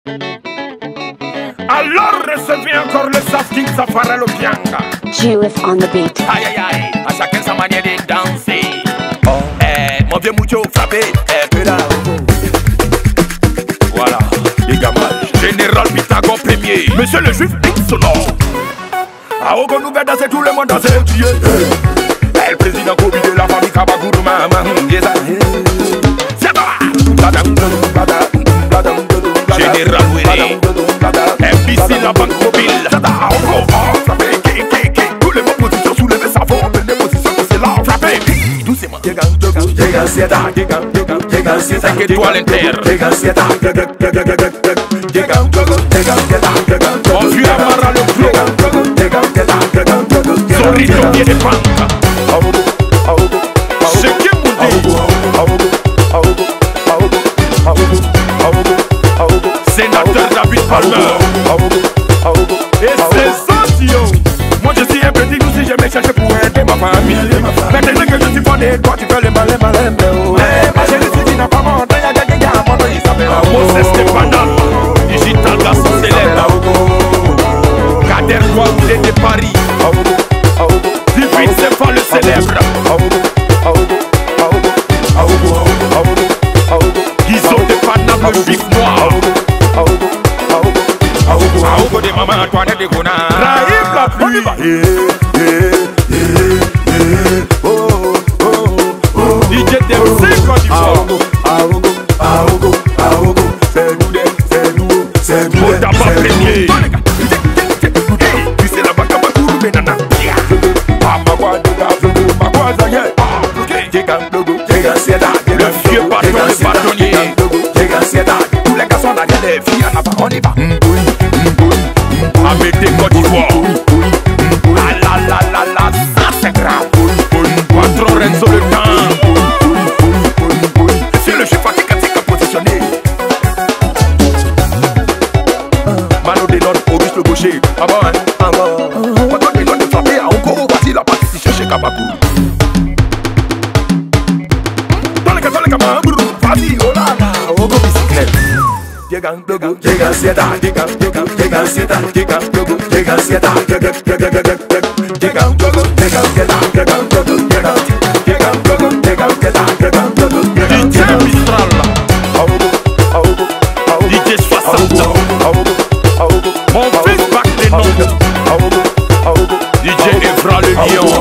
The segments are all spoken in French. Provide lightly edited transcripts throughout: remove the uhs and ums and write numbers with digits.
Alors recevez encore le Safking Safara le Pianga. Jewith on the beat. Aïe aïe aïe, à chacun sa manière de danser. Mon vieux Moucho frappé, là. Voilà, les gamins. Général Pythagore premier. Monsieur le juif sonore. A Ogo nous fait danser tout le monde danser. Le président Kobi de la famille Kabagourou maman. Général Wéré, MBC la banque mobile. Tous les mots positions soulevées, ça va les positions c'est là. Frappez, doucement. 5 étoiles inter. On vit Amara le flow. Zorito qui est des banques. C'est qui vous Sénateur David Palmer. Et c'est Santio. Moi je suis un petit nous si je me cherche pour aider ma famille. Maintenant que je suis fondé, toi tu fais le malin. Ma chérie si tu n'as pas mon temps, y'a mon nom il s'appelle Moses Stéphane. Digital garçon célèbre. Kader Kouaoulé de Paris. David c'est pas le célèbre. Ils ont des Panama le juif noir. Aougo de maman Antoinette de Gona. Raïm la pluie. DJ DMC Côte d'Ivoire. C'est nous d'abord premier. Tu sais la bac à Bakourou Benana. Le vieux bâton de bâtonnier. Tous les garçons n'ont des filles en avant, on y va. Amédée Côte d'Ivoire. La, ça c'est grave. Patron Renzo le temps. C'est le chef qui a positionné. Mano des notes, Auguste le gaucher. Ah bon, hein? Patron des notes de frapper à Onko, voici la partie si chercher Kabakourou. Dans les gamins, vas-y, oh là là, Onko bicyclette. DJ 60. Mon fils back les noms. DJ Evra le lion.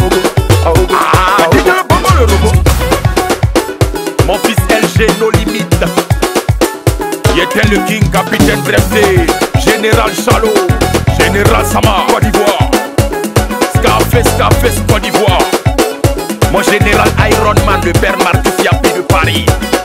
DJ Bongo le robot. Mon fils LG nos limites. Il était le king, capitaine breveté. Général Chalot, Général Sama, Côte d'Ivoire. Scarface, Côte d'Ivoire. Mon général Iron Man, le père Marcus Yapi de Paris.